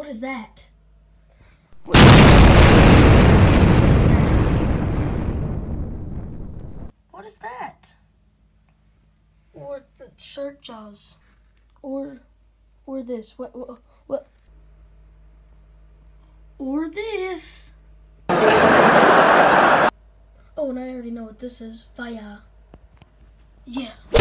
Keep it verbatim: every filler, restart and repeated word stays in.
What is that? What is that? What is that? Or the shirt jaws. Or, or this. What, what, what? Or this. Oh, and I already know what this is. Fire. Yeah.